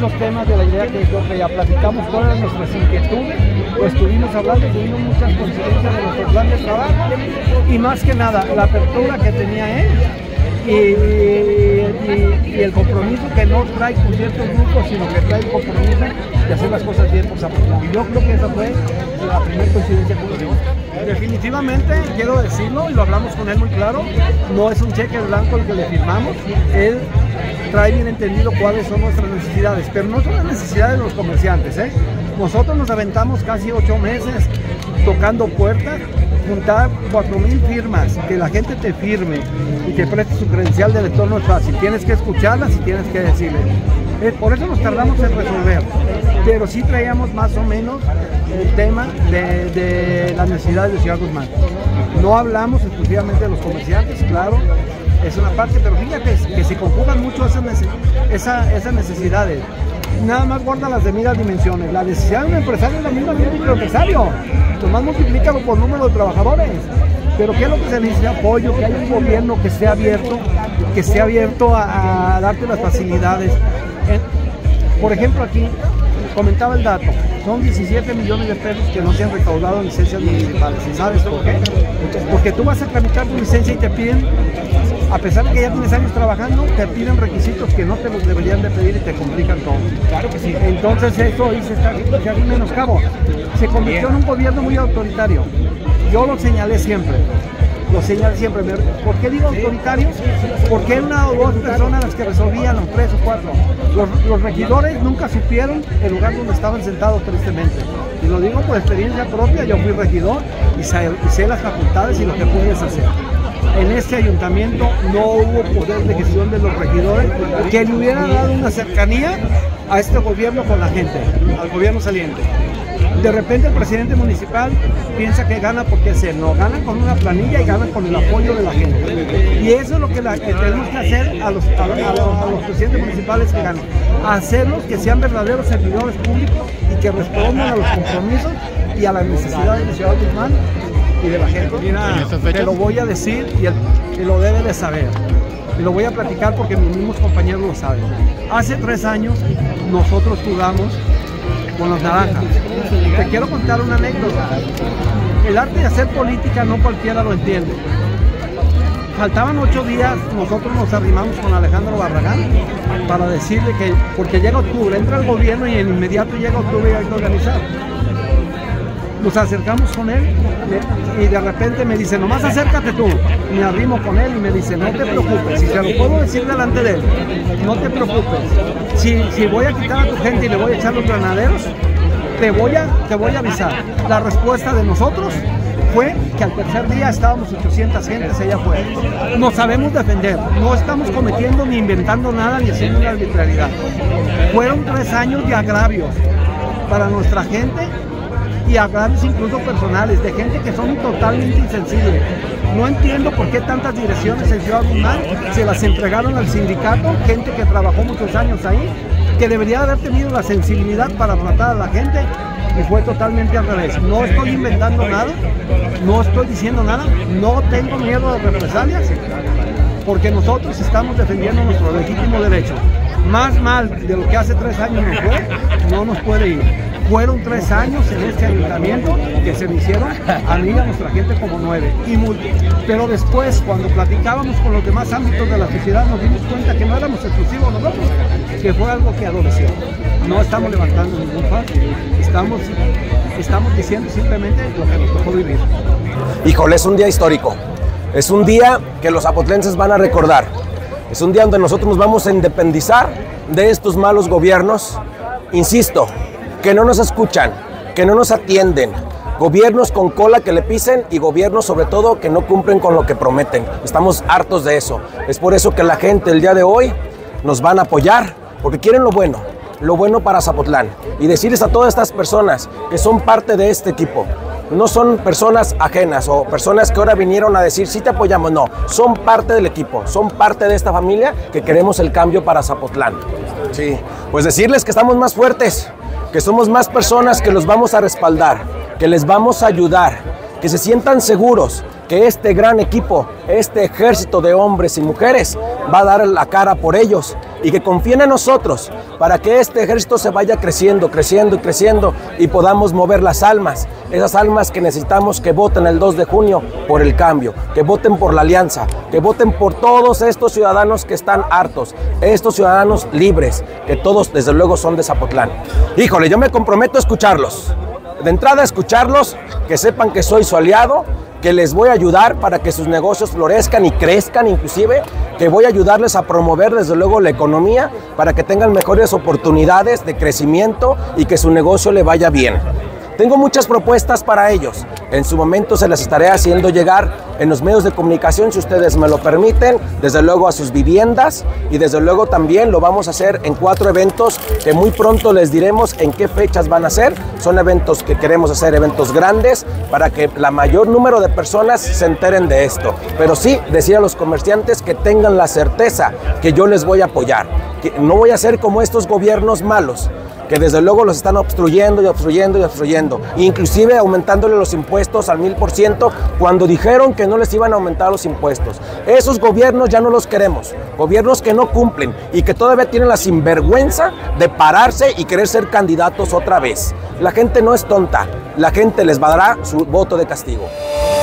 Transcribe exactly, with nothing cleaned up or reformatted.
muchos temas de la idea que, que ya platicamos, cuáles eran nuestras inquietudes, lo estuvimos hablando, tuvimos muchas coincidencias de nuestro plan de trabajo y más que nada la apertura que tenía él y, y, y el compromiso que no trae con ciertos grupos, sino que trae el compromiso de hacer las cosas bien por Zapotlán. Y yo creo que esa fue la primera coincidencia que tuvimos. Definitivamente, quiero decirlo, y lo hablamos con él muy claro, no es un cheque blanco el que le firmamos, él trae bien entendido cuáles son nuestras necesidades, pero no son las necesidades de los comerciantes, ¿eh? Nosotros nos aventamos casi ocho meses tocando puertas, juntar cuatro mil firmas, que la gente te firme y te preste su credencial de lector no es fácil, tienes que escucharlas y tienes que decirle. Eh, por eso nos tardamos en resolver, pero sí traíamos más o menos el tema de, de las necesidades de Ciudad Guzmán. No hablamos exclusivamente de los comerciantes, claro, es una parte, pero fíjate que se conjugan mucho esas, esa, esas necesidades. Nada más guarda las debidas dimensiones. La necesidad de un empresario es la misma de un microempresario. Nomás multiplícalo por número de trabajadores. Pero ¿qué es lo que se necesita? Apoyo, que haya un gobierno que esté abierto, que esté abierto a, a darte las facilidades. En, por ejemplo, aquí comentaba el dato, son diecisiete millones de pesos que no se han recaudado en licencias municipales. ¿Y sabes por qué? Porque tú vas a tramitar tu licencia y te piden, a pesar de que ya tienes años trabajando, te piden requisitos que no te los deberían de pedir y te complican todo. Claro que sí. Entonces eso ahí se está haciendo menoscabo. Se convirtió en un gobierno muy autoritario. Yo lo señalé siempre. Lo señalé siempre. ¿Por qué digo autoritario? Porque eran una o dos personas las que resolvían, los tres o cuatro. Los, los regidores nunca supieron el lugar donde estaban sentados, tristemente. Y lo digo por experiencia propia, yo fui regidor y sé, y sé las facultades y lo que puedes hacer. En este ayuntamiento no hubo poder de gestión de los regidores que le hubiera dado una cercanía a este gobierno con la gente, al gobierno saliente. De repente el presidente municipal piensa que gana porque hacer, no, ganan con una planilla y ganan con el apoyo de la gente. Y eso es lo que, la, que tenemos que hacer a los, a, a, a los presidentes municipales que ganan, hacerlos que sean verdaderos servidores públicos y que respondan a los compromisos y a las necesidades de Ciudad Guzmán y de la gente. Mira, te lo voy a decir y, el, y lo debe de saber. Y lo voy a platicar porque mis mismos compañeros lo saben. Hace tres años nosotros jugamos con los naranjas. Te quiero contar una anécdota. El arte de hacer política no cualquiera lo entiende. Faltaban ocho días, nosotros nos arrimamos con Alejandro Barragán para decirle que, porque llega octubre, entra el gobierno y en inmediato llega octubre y hay que organizar. Nos acercamos con él y de repente me dice, nomás acércate tú. Me arrimo con él y me dice, no te preocupes, si se lo puedo decir delante de él, no te preocupes. Si, si voy a quitar a tu gente y le voy a echar los granaderos, te voy a, te voy a avisar. La respuesta de nosotros fue que al tercer día estábamos ochocientas gentes allá afuera. Nos sabemos defender, no estamos cometiendo ni inventando nada ni haciendo una arbitrariedad. Fueron tres años de agravios para nuestra gente y agravios incluso personales, de gente que son totalmente insensibles. No entiendo por qué tantas direcciones en Ciudad Guzmán se las entregaron al sindicato, gente que trabajó muchos años ahí, que debería haber tenido la sensibilidad para tratar a la gente, y fue totalmente al revés. No estoy inventando nada, no estoy diciendo nada, no tengo miedo de represalias, porque nosotros estamos defendiendo nuestro legítimo derecho. Más mal de lo que hace tres años nos fue, no nos puede ir. Fueron tres años en este ayuntamiento que se me hicieron a mí y a nuestra gente como nueve. Y pero después, cuando platicábamos con los demás ámbitos de la sociedad, nos dimos cuenta que no éramos exclusivos nosotros, que fue algo que adoleció. No estamos levantando ningún falso, estamos, estamos diciendo simplemente lo que nos tocó vivir. Híjole, es un día histórico. Es un día que los zapotlenses van a recordar. Es un día donde nosotros nos vamos a independizar de estos malos gobiernos. Insisto, que no nos escuchan, que no nos atienden, gobiernos con cola que le pisen y gobiernos sobre todo que no cumplen con lo que prometen. Estamos hartos de eso. Es por eso que la gente el día de hoy nos van a apoyar, porque quieren lo bueno, lo bueno para Zapotlán. Y decirles a todas estas personas que son parte de este equipo, no son personas ajenas o personas que ahora vinieron a decir sí te apoyamos, no, son parte del equipo, son parte de esta familia que queremos el cambio para Zapotlán. Sí, pues decirles que estamos más fuertes, que somos más personas que los vamos a respaldar, que les vamos a ayudar, que se sientan seguros, que este gran equipo, este ejército de hombres y mujeres va a dar la cara por ellos y que confíen en nosotros para que este ejército se vaya creciendo, creciendo y creciendo y podamos mover las almas, esas almas que necesitamos que voten el dos de junio por el cambio, que voten por la alianza, que voten por todos estos ciudadanos que están hartos, estos ciudadanos libres, que todos desde luego son de Zapotlán. Híjole, yo me comprometo a escucharlos, de entrada a escucharlos, que sepan que soy su aliado, que les voy a ayudar para que sus negocios florezcan y crezcan, inclusive que voy a ayudarles a promover desde luego la economía para que tengan mejores oportunidades de crecimiento y que su negocio le vaya bien. Tengo muchas propuestas para ellos. En su momento se las estaré haciendo llegar en los medios de comunicación, si ustedes me lo permiten, desde luego a sus viviendas, y desde luego también lo vamos a hacer en cuatro eventos que muy pronto les diremos en qué fechas van a ser. Son eventos que queremos hacer, eventos grandes, para que la mayor número de personas se enteren de esto. Pero sí, decir a los comerciantes que tengan la certeza que yo les voy a apoyar, que no voy a ser como estos gobiernos malos, que desde luego los están obstruyendo y obstruyendo y obstruyendo, inclusive aumentándole los impuestos al mil por ciento cuando dijeron que no les iban a aumentar los impuestos. Esos gobiernos ya no los queremos, gobiernos que no cumplen y que todavía tienen la sinvergüenza de pararse y querer ser candidatos otra vez. La gente no es tonta, la gente les va a dar su voto de castigo.